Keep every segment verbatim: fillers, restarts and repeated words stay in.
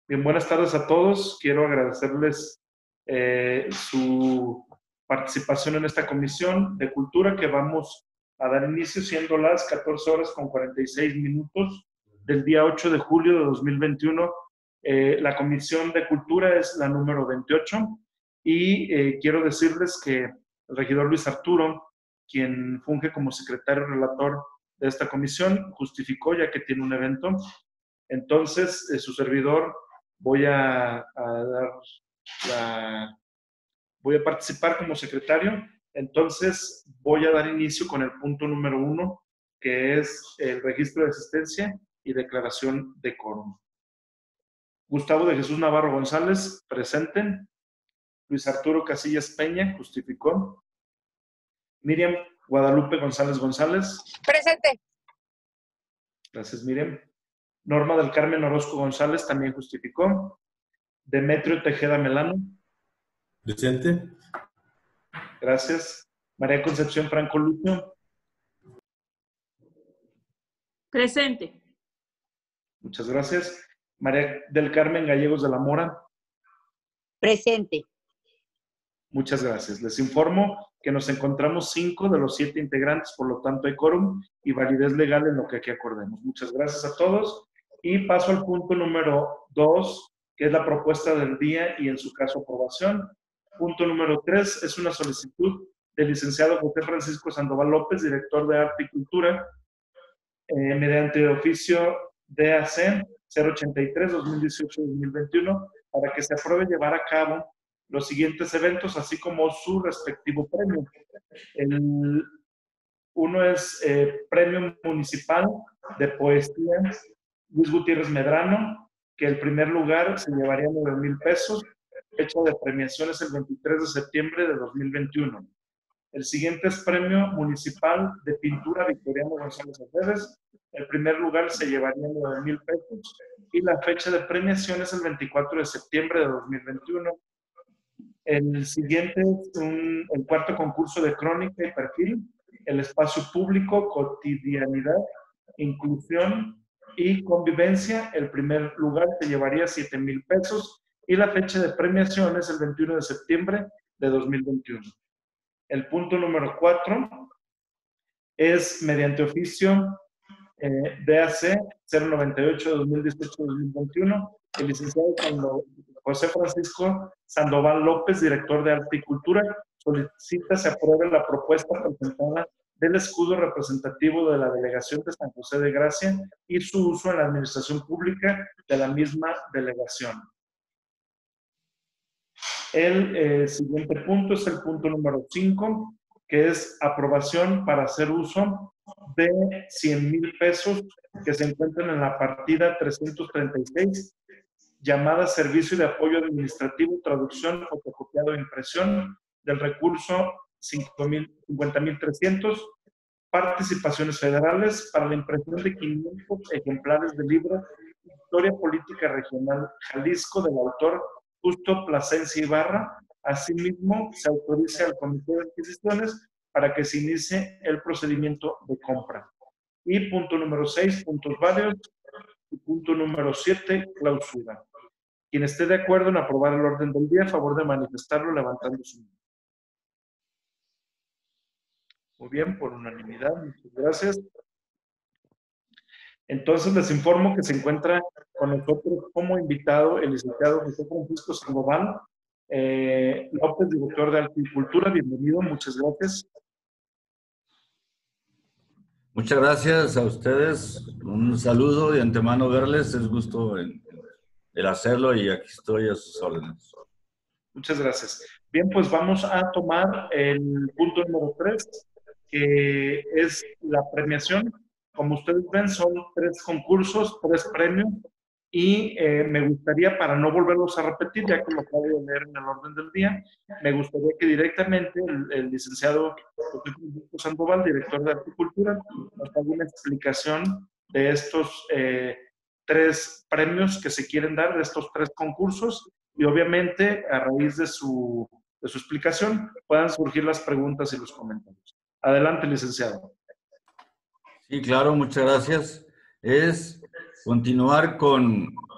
Bien, buenas tardes a todos. Quiero agradecerles eh, su participación en esta comisión de cultura que vamos a dar inicio siendo las catorce horas con cuarenta y seis minutos del día ocho de julio de dos mil veintiuno. Eh, la comisión de cultura es la número veintiocho y eh, quiero decirles que el regidor Luis Arturo, quien funge como secretario relator de esta comisión, justificó ya que tiene un evento. Entonces, eh, su servidor voy a, a dar la, voy a participar como secretario. Entonces, voy a dar inicio con el punto número uno, que es el registro de asistencia y declaración de quórum. Gustavo de Jesús Navarro González, presente. Luis Arturo Casillas Peña, justificó. Miriam Guadalupe González González. Presente. Gracias, Miriam. Norma del Carmen Orozco González también justificó. Demetrio Tejeda Melano. Presente. Gracias. María Concepción Franco Lucio. Presente. Muchas gracias. María del Carmen Gallegos de la Mora. Presente. Muchas gracias. Les informo que nos encontramos cinco de los siete integrantes, por lo tanto hay quórum y validez legal en lo que aquí acordemos. Muchas gracias a todos. Y paso al punto número dos, que es la propuesta del día y en su caso aprobación. Punto número tres es una solicitud del licenciado José Francisco Sandoval López, director de Arte y Cultura, eh, mediante oficio D A C cero ochenta y tres dos mil dieciocho dos mil veintiuno, para que se apruebe llevar a cabo los siguientes eventos, así como su respectivo premio. El, uno es eh, Premio Municipal de Poesía Luis Gutiérrez Medrano, que el primer lugar se llevaría nueve mil pesos. Fecha de premiación es el veintitrés de septiembre de dos mil veintiuno. El siguiente es Premio Municipal de Pintura Victoriano González Aceves. El primer lugar se llevaría nueve mil pesos. Y la fecha de premiación es el veinticuatro de septiembre de dos mil veintiuno. El siguiente es un, el cuarto concurso de crónica y perfil, el espacio público, cotidianidad, inclusión y convivencia. El primer lugar se llevaría siete mil pesos y la fecha de premiación es el veintiuno de septiembre de dos mil veintiuno. El punto número cuatro es mediante oficio eh, D A C cero noventa y ocho dos mil dieciocho dos mil veintiuno, el licenciado José Francisco Sandoval López, director de Arte y Cultura, solicita se apruebe la propuesta presentada del escudo representativo de la Delegación de San José de Gracia y su uso en la administración pública de la misma delegación. El eh, siguiente punto es el punto número cinco, que es aprobación para hacer uso de cien mil pesos que se encuentran en la partida trescientos treinta y seis, llamada Servicio de Apoyo Administrativo, Traducción, Fotocopiado e Impresión, del recurso cincuenta mil trescientos, participaciones federales para la impresión de quinientos ejemplares del libro Historia Política Regional Jalisco, del autor Justo Plasencia Ibarra. Asimismo, se autoriza al Comité de Adquisiciones para que se inicie el procedimiento de compra. Y punto número seis, puntos válidos. Y punto número siete, clausura. Quien esté de acuerdo en aprobar el orden del día, a favor de manifestarlo levantando su mano. Muy bien, por unanimidad, muchas gracias. Entonces les informo que se encuentra con nosotros como invitado el licenciado José Francisco Sandoval eh, López, director de Arte y Cultura. Bienvenido, muchas gracias. Muchas gracias a ustedes. Un saludo de antemano verles. Es gusto el, el hacerlo y aquí estoy a sus órdenes. Muchas gracias. Bien, pues vamos a tomar el punto número tres, que es la premiación. Como ustedes ven, son tres concursos, tres premios, y eh, me gustaría, para no volverlos a repetir, ya que lo acabo de leer en el orden del día, me gustaría que directamente el, el licenciado José Francisco Sandoval, director de Arte y Cultura, nos haga una explicación de estos eh, tres premios que se quieren dar, de estos tres concursos, y obviamente a raíz de su, de su explicación puedan surgir las preguntas y los comentarios. Adelante, licenciado. Sí, claro, muchas gracias. Es continuar con,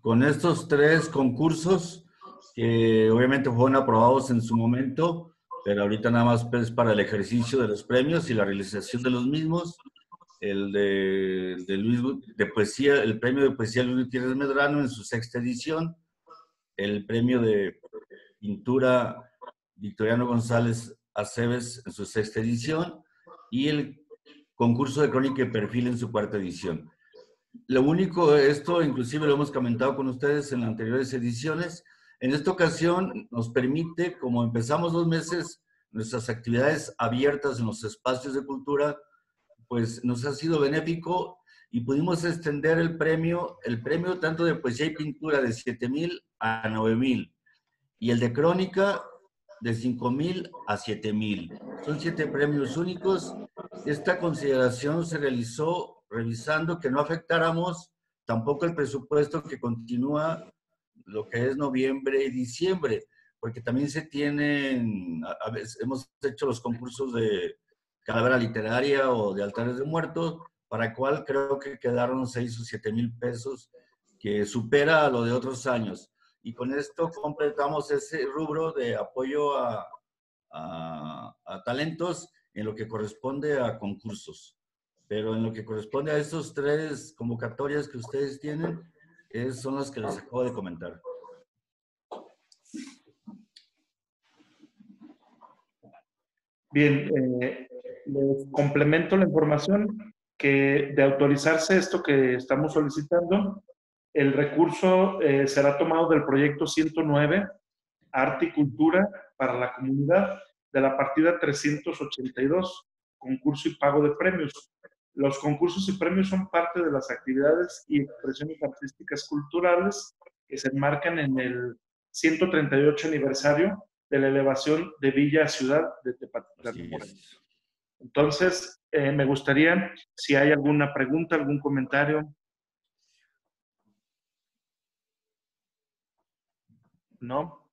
con estos tres concursos, que obviamente fueron aprobados en su momento, pero ahorita nada más es para el ejercicio de los premios y la realización de los mismos. El de, de, Luis, de poesía, el premio de poesía Luis Gutiérrez Medrano en su sexta edición, el premio de pintura Victoriano González Aceves en su sexta edición y el concurso de crónica y perfil en su cuarta edición. Lo único, esto inclusive lo hemos comentado con ustedes en las anteriores ediciones, en esta ocasión nos permite, como empezamos dos meses, nuestras actividades abiertas en los espacios de cultura, pues nos ha sido benéfico y pudimos extender el premio, el premio tanto de poesía y pintura de siete mil a nueve mil y el de crónica de cinco mil a siete mil. Son siete premios únicos. Esta consideración se realizó revisando que no afectáramos tampoco el presupuesto que continúa lo que es noviembre y diciembre, porque también se tienen, a veces hemos hecho los concursos de Calavera Literaria o de Altares de Muertos, para el cual creo que quedaron seis o siete mil pesos, que supera a lo de otros años. Y con esto completamos ese rubro de apoyo a, a, a talentos en lo que corresponde a concursos. Pero en lo que corresponde a esos tres convocatorias que ustedes tienen, es, son las que les acabo de comentar. Bien, eh, les complemento la información que de autorizarse esto que estamos solicitando, el recurso eh, será tomado del proyecto ciento nueve, Arte y Cultura para la Comunidad, de la partida trescientos ochenta y dos, concurso y pago de premios. Los concursos y premios son parte de las actividades y expresiones artísticas culturales que se enmarcan en el ciento treinta y ocho aniversario de la elevación de Villa a Ciudad de Tepatitlán. Entonces, eh, me gustaría, si hay alguna pregunta, algún comentario. ¿No?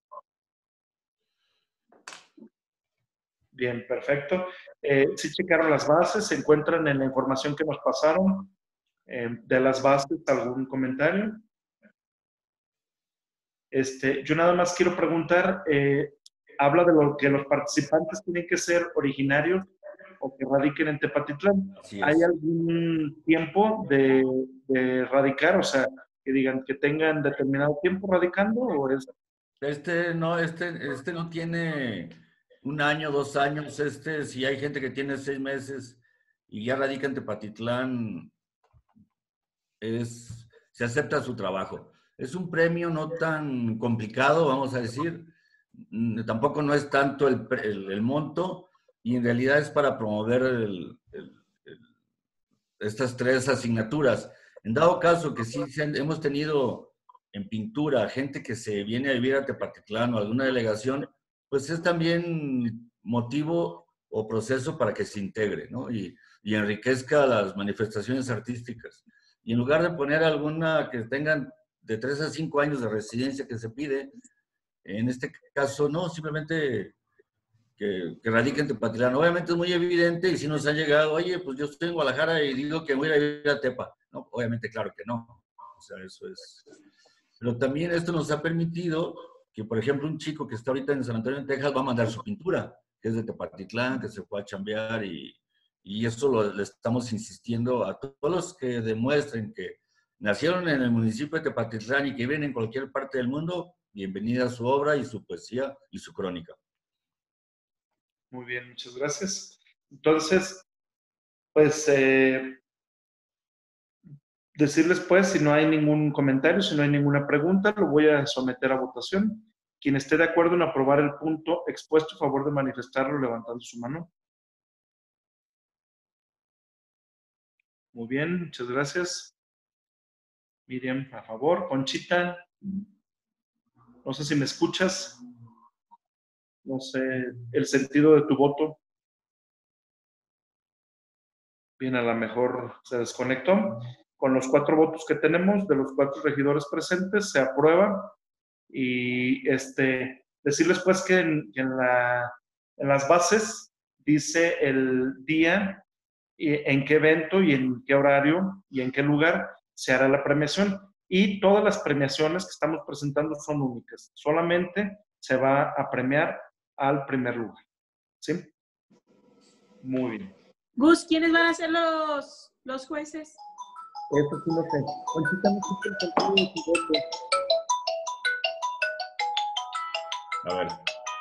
Bien, perfecto. Eh, sí checaron las bases, se encuentran en la información que nos pasaron. Eh, de las bases, ¿algún comentario? Este, yo nada más quiero preguntar, eh, habla de lo que los participantes tienen que ser originarios o que radiquen en Tepatitlán. ¿Hay algún tiempo de, de radicar? O sea, que digan que tengan determinado tiempo radicando o es... Este no, este, este no tiene un año, dos años. Este, si hay gente que tiene seis meses y ya radica en Tepatitlán, es, se acepta su trabajo. Es un premio no tan complicado, vamos a decir. Tampoco no es tanto el, el, el monto y en realidad es para promover el, el, el, estas tres asignaturas. En dado caso que sí hemos tenido en pintura gente que se viene a vivir a Tepatitlán o alguna delegación, pues es también motivo o proceso para que se integre, ¿no? Y, y enriquezca las manifestaciones artísticas. Y en lugar de poner alguna que tengan de tres a cinco años de residencia que se pide, en este caso no, simplemente que, que radiquen en Tepatitlán. Obviamente es muy evidente y si nos han llegado, oye, pues yo estoy en Guadalajara y digo que voy a ir a Tepa. No, obviamente, claro que no. O sea, eso es... Pero también esto nos ha permitido que, por ejemplo, un chico que está ahorita en San Antonio, en Texas, va a mandar su pintura, que es de Tepatitlán, que se fue a chambear y, y eso lo, le estamos insistiendo a todos los que demuestren que nacieron en el municipio de Tepatitlán y que viven en cualquier parte del mundo, bienvenida a su obra y su poesía y su crónica. Muy bien, muchas gracias. Entonces, pues, eh, decirles pues, si no hay ningún comentario, si no hay ninguna pregunta, lo voy a someter a votación. Quien esté de acuerdo en aprobar el punto expuesto, a favor de manifestarlo levantando su mano. Muy bien, muchas gracias. Miriam, a favor. Conchita, no sé si me escuchas. No sé el sentido de tu voto. Bien, a lo mejor se desconectó. Con los cuatro votos que tenemos, de los cuatro regidores presentes, se aprueba. Y este, decirles pues que en, en, la, en las bases dice el día, y en qué evento y en qué horario y en qué lugar se hará la premiación. y todas las premiaciones que estamos presentando son únicas. Solamente se va a premiar al primer lugar. ¿Sí? Muy bien. Gus, ¿quiénes van a ser los, los jueces? Eso sí lo sé. Conchita, no supe el sentido de tu voto. A ver.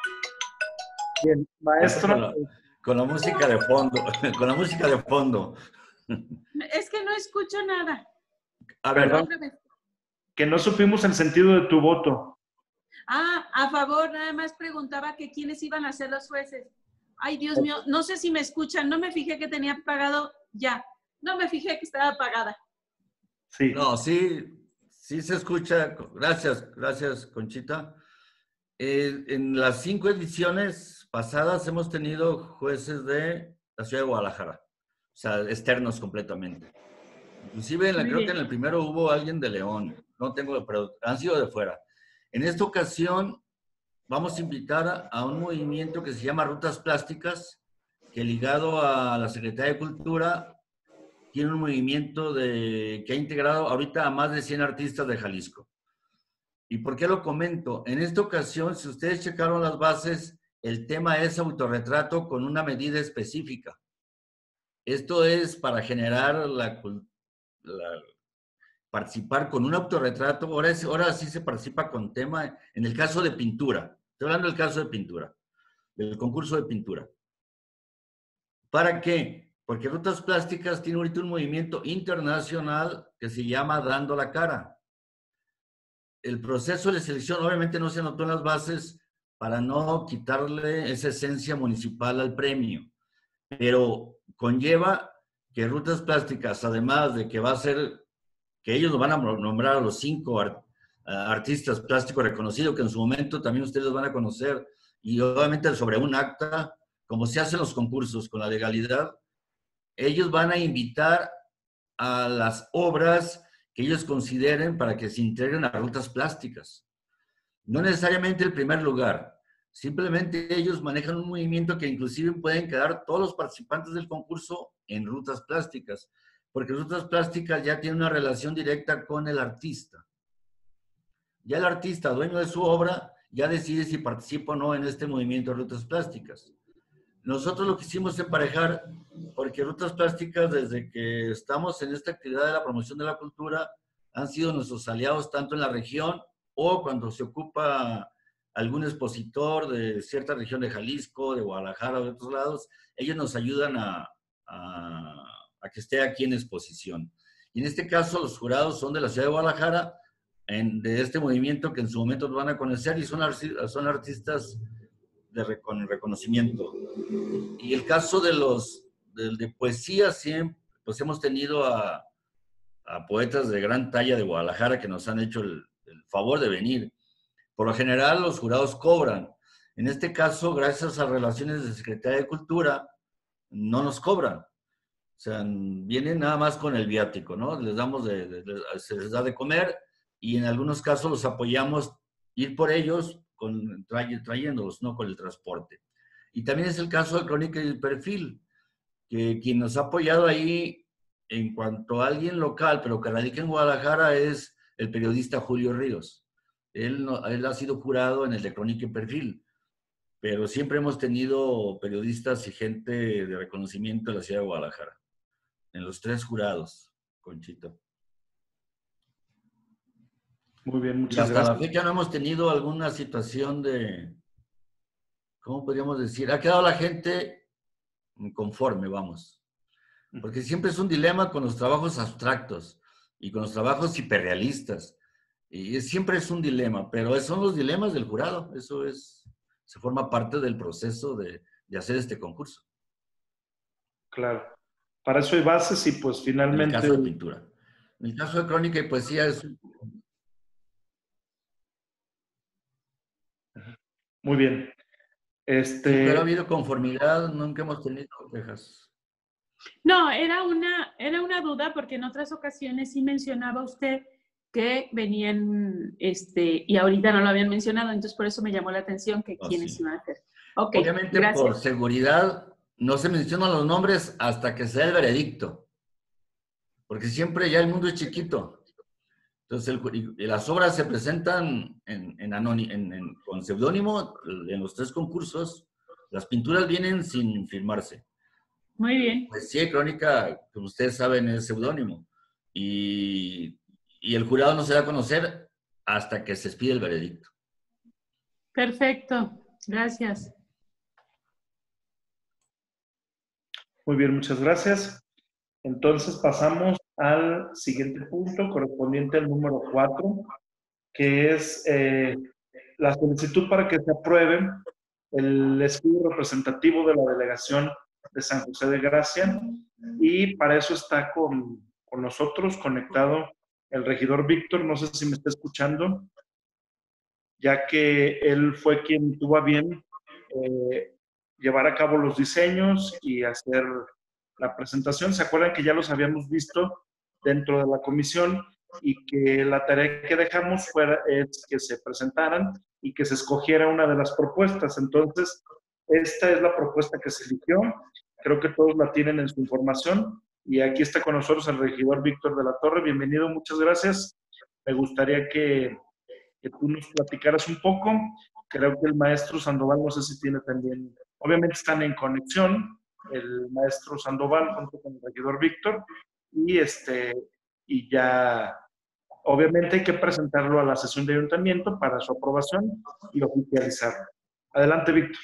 Bien, maestro. Con la, con la música de fondo, con la música de fondo. Es que no escucho nada. A ver, Perdón, Otra vez. que no supimos el sentido de tu voto. Ah, a favor, nada más preguntaba que quiénes iban a ser los jueces. Ay, Dios mío, no sé si me escuchan, no me fijé que tenía apagado ya. No me fijé que estaba apagada. Sí. no, sí, sí se escucha. Gracias, gracias, Conchita. Eh, en las cinco ediciones pasadas hemos tenido jueces de la ciudad de Guadalajara, o sea, externos completamente. Inclusive en la, Muy creo bien. que en el primero hubo alguien de León, no tengo, pero han sido de fuera. En esta ocasión vamos a invitar a, a un movimiento que se llama Rutas Plásticas, que ligado a la Secretaría de Cultura tiene un movimiento de, que ha integrado ahorita a más de cien artistas de Jalisco. ¿Y por qué lo comento? En esta ocasión, si ustedes checaron las bases, el tema es autorretrato con una medida específica. Esto es para generar la, la participar con un autorretrato. Ahora, es, ahora sí se participa con tema, en el caso de pintura. Estoy hablando del caso de pintura, del concurso de pintura. ¿Para qué? Porque Rutas Plásticas tiene ahorita un movimiento internacional que se llama Dando la Cara. El proceso de selección obviamente no se anotó en las bases para no quitarle esa esencia municipal al premio, pero conlleva que Rutas Plásticas, además de que va a ser, que ellos nos van a nombrar a los cinco art, uh, artistas plásticos reconocidos, que en su momento también ustedes van a conocer, y obviamente sobre un acta, como se hacen los concursos con la legalidad, ellos van a invitar a las obras que ellos consideren para que se integren a Rutas Plásticas. No necesariamente el primer lugar, simplemente ellos manejan un movimiento que inclusive pueden quedar todos los participantes del concurso en Rutas Plásticas, porque Rutas Plásticas ya tiene una relación directa con el artista. Ya el artista, dueño de su obra, ya decide si participa o no en este movimiento de Rutas Plásticas. Nosotros lo quisimos emparejar porque Rutas Plásticas, desde que estamos en esta actividad de la promoción de la cultura, han sido nuestros aliados tanto en la región o cuando se ocupa algún expositor de cierta región de Jalisco, de Guadalajara o de otros lados, ellos nos ayudan a, a, a que esté aquí en exposición. Y en este caso los jurados son de la ciudad de Guadalajara, en, de este movimiento que en su momento lo van a conocer y son, son artistas de recon, reconocimiento. Y el caso de los de, de poesía, siempre, pues hemos tenido a, a poetas de gran talla de Guadalajara que nos han hecho el, el favor de venir. Por lo general, los jurados cobran. En este caso, gracias a relaciones de Secretaría de Cultura, no nos cobran. O sea, vienen nada más con el viático, ¿no? Les damos de, de, de, se les da de comer y en algunos casos los apoyamos ir por ellos con, trayéndolos, ¿no? Con el transporte. Y también es el caso de Crónica y el Perfil, que quien nos ha apoyado ahí en cuanto a alguien local, pero que radica en Guadalajara, es el periodista Julio Ríos. Él, no, él ha sido jurado en el de Crónica y Perfil, pero siempre hemos tenido periodistas y gente de reconocimiento en la ciudad de Guadalajara, en los tres jurados, Conchito. Muy bien, muchas y hasta gracias. la fecha no hemos tenido alguna situación de, ¿cómo podríamos decir? Ha quedado la gente conforme, vamos. Porque siempre es un dilema con los trabajos abstractos y con los trabajos hiperrealistas. Y siempre es un dilema, pero son los dilemas del jurado. Eso es, se forma parte del proceso de, de hacer este concurso. Claro. Para eso hay bases y pues finalmente... En el caso de pintura. En el caso de crónica y poesía es... Muy bien. Este... Sí, pero ha habido conformidad, nunca hemos tenido quejas. No, era una, era una duda porque en otras ocasiones sí mencionaba usted que venían, este, y ahorita no lo habían mencionado, entonces por eso me llamó la atención que Oh, quiénes sí. iban a hacer. Okay, obviamente gracias. por seguridad no se mencionan los nombres hasta que sea el veredicto. Porque siempre ya el mundo es chiquito. Entonces, el, y, y las obras se presentan en, en anónimo, en, en, con seudónimo en los tres concursos. Las pinturas vienen sin firmarse. Muy bien. Pues sí, Crónica, como ustedes saben, es seudónimo. Y, y el jurado no se da a conocer hasta que se expide el veredicto. Perfecto. Gracias. Muy bien, muchas gracias. Entonces pasamos al siguiente punto, correspondiente al número cuatro, que es eh, la solicitud para que se apruebe el escudo representativo de la delegación de San José de Gracia, y para eso está con, con nosotros conectado el regidor Víctor. No sé si me está escuchando, ya que él fue quien tuvo a bien eh, llevar a cabo los diseños y hacer la presentación. ¿Se acuerdan que ya los habíamos visto dentro de la comisión y que la tarea que dejamos fuera es que se presentaran y que se escogiera una de las propuestas? Entonces, esta es la propuesta que se eligió. Creo que todos la tienen en su información y aquí está con nosotros el regidor Víctor de la Torre. Bienvenido, muchas gracias. Me gustaría que, que tú nos platicaras un poco. Creo que el maestro Sandoval, no sé si tiene también, obviamente están en conexión, el maestro Sandoval junto con el regidor Víctor, y, este, y ya, obviamente hay que presentarlo a la sesión de ayuntamiento para su aprobación y oficializarlo. Adelante, Víctor.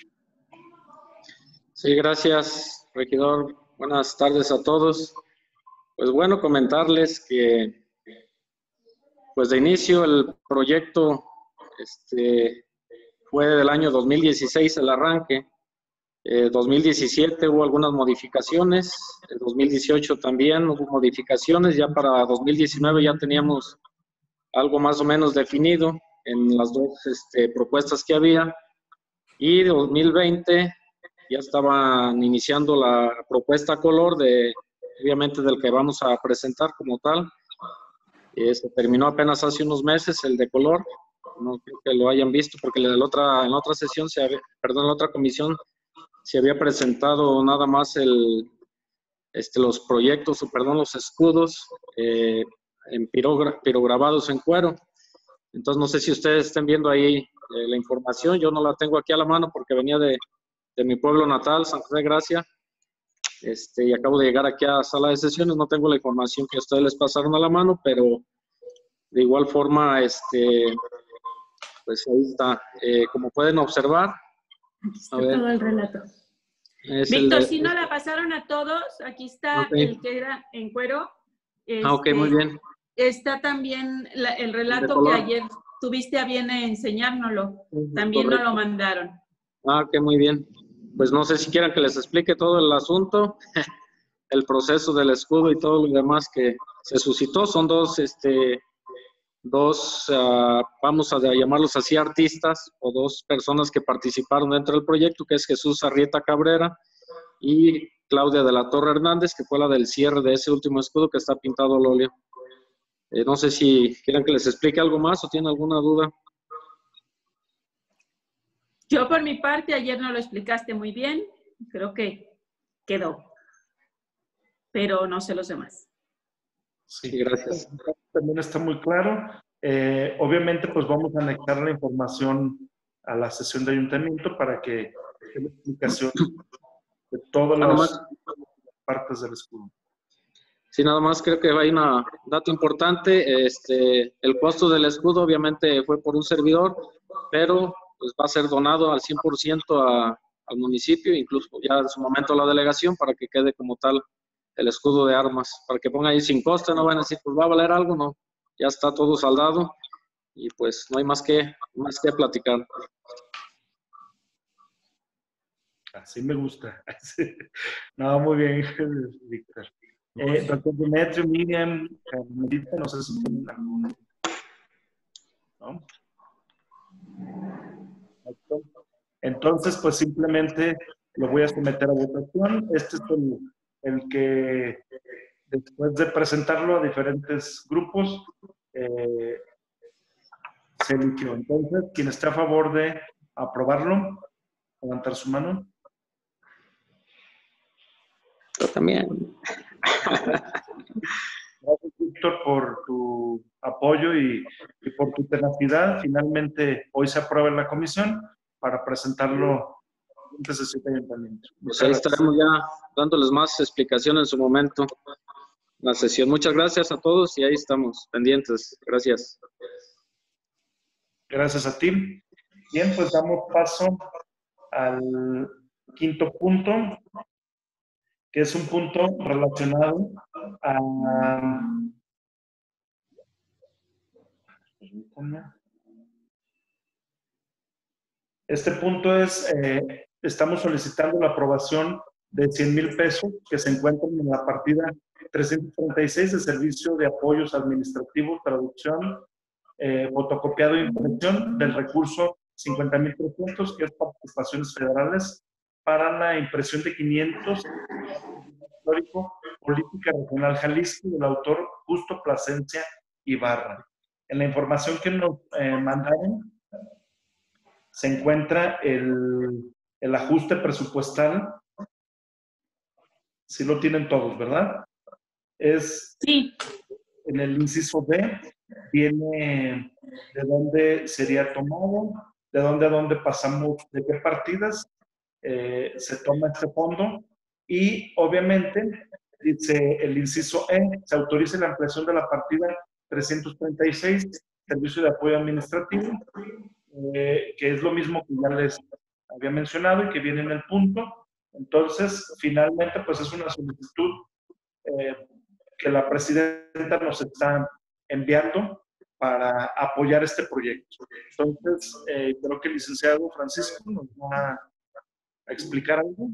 Sí, gracias, regidor. Buenas tardes a todos. Pues bueno, comentarles que, pues de inicio, el proyecto este, fue del año dos mil dieciséis el arranque. Eh, dos mil diecisiete hubo algunas modificaciones, en dos mil dieciocho también hubo modificaciones, ya para dos mil diecinueve ya teníamos algo más o menos definido en las dos este, propuestas que había, y dos mil veinte ya estaban iniciando la propuesta color, de, obviamente del que vamos a presentar como tal. Eh, se terminó apenas hace unos meses el de color, no creo que lo hayan visto porque en la otra, en la otra sesión, se había, perdón, en la otra comisión se había presentado nada más el, este, los proyectos, o perdón, los escudos eh, en pirogra, pirograbados en cuero. Entonces no sé si ustedes estén viendo ahí eh, la información. Yo no la tengo aquí a la mano porque venía de, de mi pueblo natal, San José de Gracia, este, y acabo de llegar aquí a sala de sesiones. No tengo la información que ustedes les pasaron a la mano, pero de igual forma, este, pues ahí está. Eh, como pueden observar, aquí está todo el relato. Víctor, de, si no la pasaron a todos, aquí está okay. El que era en cuero. Este, ah, ok, muy bien. Está también la, el relato que ayer tuviste a bien enseñárnoslo. También nos lo mandaron. Ah, ok, muy bien. Pues no sé si quieran que les explique todo el asunto, el proceso del escudo y todo lo demás que se suscitó. Son dos, este, dos uh, vamos a llamarlos así, artistas, o dos personas que participaron dentro del proyecto, que es Jesús Arrieta Cabrera y Claudia de la Torre Hernández, que fue la del cierre de ese último escudo que está pintado al óleo. Eh, no sé si quieren que les explique algo más o tienen alguna duda. Yo por mi parte, ayer no lo explicaste muy bien, creo que quedó, pero no sé los demás. Sí, gracias. También está muy claro. Eh, obviamente, pues vamos a anexar la información a la sesión de ayuntamiento para que dé la explicación de todas las más partes del escudo. Sí, nada más creo que hay un dato importante. Este, el costo del escudo obviamente fue por un servidor, pero pues va a ser donado al cien por ciento a, al municipio, incluso ya en su momento a la delegación, para que quede como tal el escudo de armas, para que ponga ahí sin coste, no van a decir, pues va a valer algo, no, ya está todo saldado y pues no hay más que, más que platicar. Así me gusta. No, muy bien, Víctor. Eh, doctor Demetrio, Miriam, Carmelita, no sé si tienen alguna. ¿No? Entonces, pues simplemente lo voy a someter a votación. Este es el, el que, después de presentarlo a diferentes grupos, eh, se eligió. Entonces, quien esté a favor de aprobarlo, levantar su mano. Yo también. Gracias, Víctor, por tu apoyo y, y por tu tenacidad. Finalmente, hoy se aprueba en la comisión para presentarlo en la sesión de ayuntamiento. Pues ahí estaremos ya dándoles más explicación en su momento, la sesión. Muchas gracias a todos y ahí estamos pendientes. Gracias. Gracias a ti. Bien, pues damos paso al quinto punto, que es un punto relacionado a... Este punto es, eh, estamos solicitando la aprobación de cien mil pesos que se encuentran en la partida trescientos treinta y seis de servicio de apoyos administrativos, traducción, eh, fotocopiado e impresión del recurso cincuenta mil trescientos, que es participaciones federales, para la impresión de quinientos histórico Política Regional Jalisco, del autor Justo Plasencia Ibarra. En la información que nos eh, mandaron se encuentra el, el ajuste presupuestal. Si lo tienen todos, ¿verdad? Es Sí. En el inciso B, viene de dónde sería tomado, de dónde a dónde pasamos, de qué partidas eh, se toma este fondo, y obviamente dice el inciso E, se autoriza la ampliación de la partida trescientos treinta y seis, servicio de apoyo administrativo, eh, que es lo mismo que ya les había mencionado y que viene en el punto. Entonces, finalmente, pues es una solicitud eh, que la presidenta nos está enviando para apoyar este proyecto. Entonces, eh, creo que el licenciado Francisco nos va a explicar algo.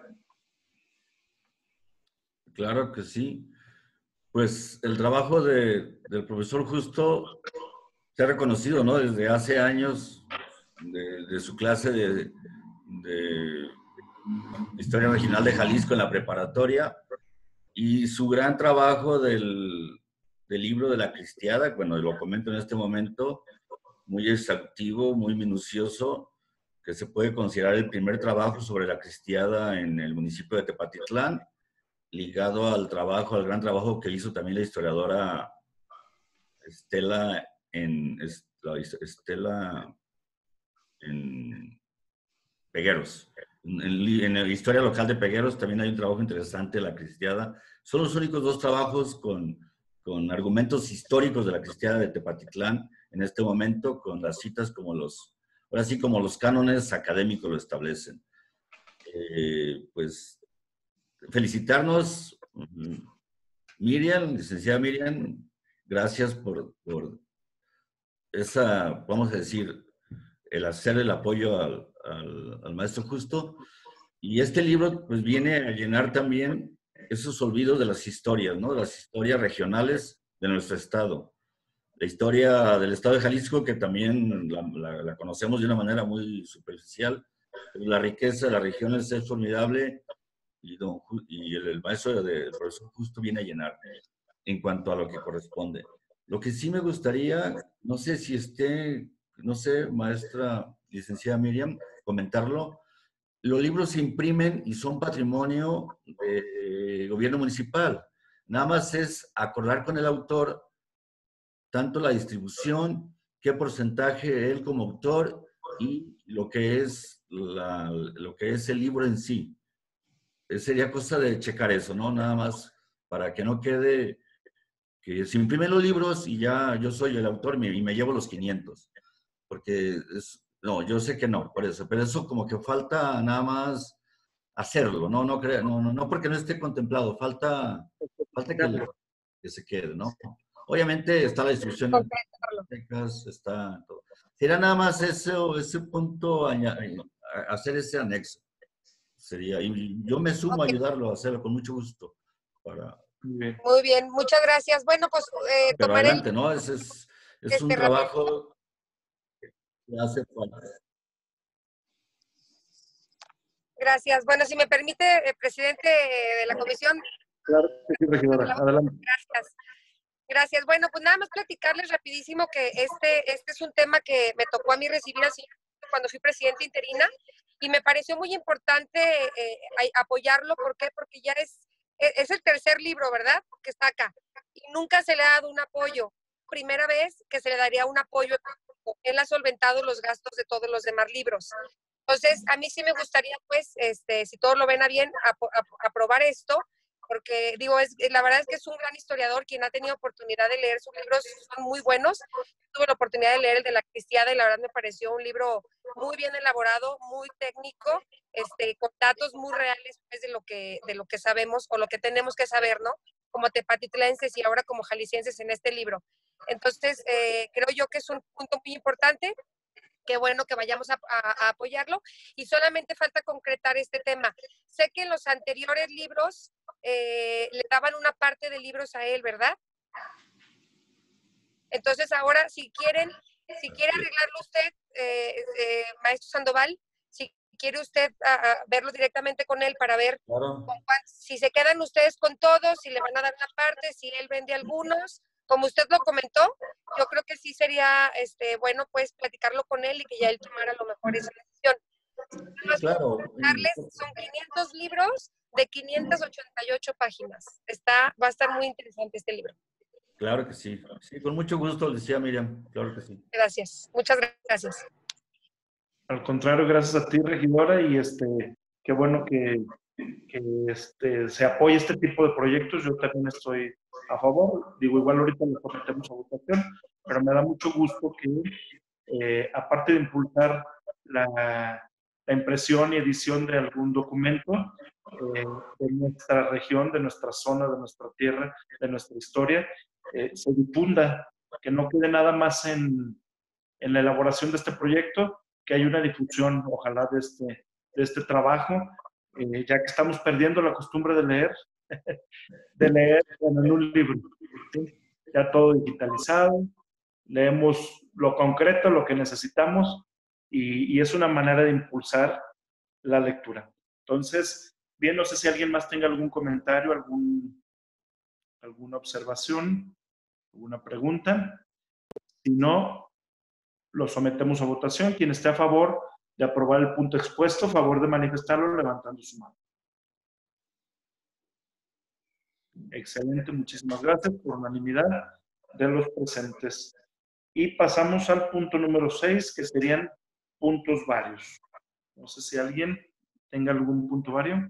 Claro que sí. Pues el trabajo de, del profesor Justo se ha reconocido, ¿no? Desde hace años de, de su clase de, de Historia Regional de Jalisco en la preparatoria, y su gran trabajo del, del libro de la Cristiada, bueno, lo comento en este momento, muy exhaustivo, muy minucioso, que se puede considerar el primer trabajo sobre la Cristiada en el municipio de Tepatitlán, ligado al trabajo, al gran trabajo que hizo también la historiadora Estela en, Estela en Pegueros. En, en la historia local de Pegueros también hay un trabajo interesante de la Cristiada. Son los únicos dos trabajos con, con argumentos históricos de la Cristiada de Tepatitlán en este momento, con las citas como los, ahora sí como los cánones académicos lo establecen. Eh, pues felicitarnos, Miriam, licenciada Miriam, gracias por, por esa, vamos a decir, el hacer el apoyo al, al, al maestro Justo. Y este libro pues viene a llenar también esos olvidos de las historias, ¿no? De las historias regionales de nuestro estado. La historia del estado de Jalisco, que también la, la, la conocemos de una manera muy superficial, pero la riqueza de las regiones es formidable, y, don, y el, el maestro del profesor Justo viene a llenar en cuanto a lo que corresponde. Lo que sí me gustaría, no sé si esté, no sé, maestra licenciada Miriam, comentarlo. Los libros se imprimen y son patrimonio del gobierno municipal. Nada más es acordar con el autor tanto la distribución, qué porcentaje él como autor y lo que es, la, lo que es el libro en sí. Sería cosa de checar eso, ¿no? Nada más para que no quede que se imprimen los libros y ya yo soy el autor y me llevo los quinientos. Porque es, no, yo sé que no, por eso. Pero eso como que falta nada más hacerlo, ¿no? No, no, no, no porque no esté contemplado, falta, falta que, le, que se quede, ¿no? Obviamente está la distribución de bibliotecas, está todo. Sería nada más eso, ese punto, hacer ese anexo. Sería, y yo me sumo okay. a ayudarlo a hacerlo con mucho gusto. Para... Muy bien, Muy bien muchas gracias. Bueno, pues eh, Pero tomaré adelante, el... ¿no? Es, es, es este un trabajo que hace falta. Gracias. Bueno, si me permite, el presidente de la comisión. Claro que sí, regidora. Adelante. Gracias. Gracias. Bueno, pues nada más platicarles rapidísimo que este, este es un tema que me tocó a mí recibir así cuando fui presidenta interina y me pareció muy importante eh, apoyarlo. ¿Por qué? Porque ya es, es el tercer libro, ¿verdad? Que está acá. y nunca se le ha dado un apoyo. Primera vez que se le daría un apoyo económico. Él ha solventado los gastos de todos los demás libros. Entonces, a mí sí me gustaría, pues, este, si todos lo ven a bien, ap ap aprobar esto, porque, digo, es, la verdad es que es un gran historiador. Quien ha tenido oportunidad de leer sus libros son muy buenos. Tuve la oportunidad de leer el de La Cristiada y la verdad me pareció un libro muy bien elaborado, muy técnico, este, con datos muy reales, pues, de lo que, de lo que sabemos o lo que tenemos que saber, ¿no? Como tepatitlenses y ahora como jaliscienses en este libro. Entonces, eh, creo yo que es un punto muy importante. Qué bueno que vayamos a, a, a apoyarlo. Y solamente falta concretar este tema. Sé que en los anteriores libros eh, le daban una parte de libros a él, ¿verdad? Entonces ahora, si quieren, si quiere arreglarlo usted, eh, eh, maestro Sandoval, si quiere usted a, a verlo directamente con él para ver Claro. con cuál, si se quedan ustedes con todos, si le van a dar una parte, si él vende algunos, como usted lo comentó, yo creo que sí sería este, bueno pues platicarlo con él y que ya él tomara a lo mejor esa decisión. Más Claro. son quinientos libros de quinientas ochenta y ocho páginas. Está, va a estar muy interesante este libro. Claro que sí. Sí, con mucho gusto, decía Miriam. Claro que sí. Gracias. Muchas gracias. Al contrario, gracias a ti, regidora, y este, qué bueno que, que este, se apoye este tipo de proyectos. Yo también estoy a favor. Digo, igual ahorita lo sometemos a votación, pero me da mucho gusto que, eh, aparte de impulsar la, la impresión y edición de algún documento eh, de nuestra región, de nuestra zona, de nuestra tierra, de nuestra historia, eh, se difunda, que no quede nada más en, en la elaboración de este proyecto, que hay una difusión, ojalá, de este, de este trabajo, eh, ya que estamos perdiendo la costumbre de leer, de leer en un libro, ¿sí? Ya todo digitalizado, leemos lo concreto, lo que necesitamos, y, y es una manera de impulsar la lectura. Entonces, bien, no sé si alguien más tenga algún comentario, algún, alguna observación, alguna pregunta. Si no, lo sometemos a votación. Quien esté a favor de aprobar el punto expuesto, a favor de manifestarlo levantando su mano. Excelente, muchísimas gracias por unanimidad de los presentes. Y pasamos al punto número seis, que serían puntos varios. No sé si alguien tenga algún punto vario.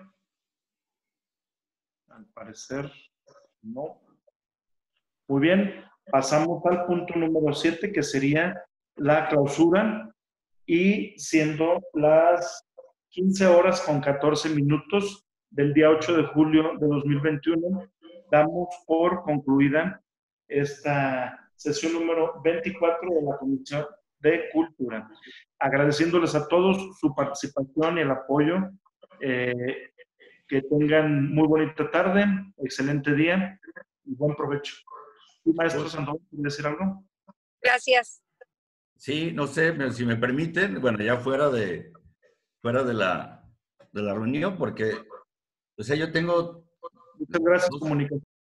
Al parecer, no. Muy bien, pasamos al punto número siete, que sería la clausura, y siendo las quince horas con catorce minutos del día ocho de julio de dos mil veintiuno, damos por concluida esta sesión número veinticuatro de la Comisión de Cultura. Agradeciéndoles a todos su participación y el apoyo. Eh, que tengan muy bonita tarde, excelente día y buen provecho. ¿Y maestro Sandoval, quiere decir algo? Gracias. Sí, no sé, si me permiten, bueno, ya fuera de, fuera de la, de la reunión, porque, o sea, yo tengo... Muchas gracias, comunicación.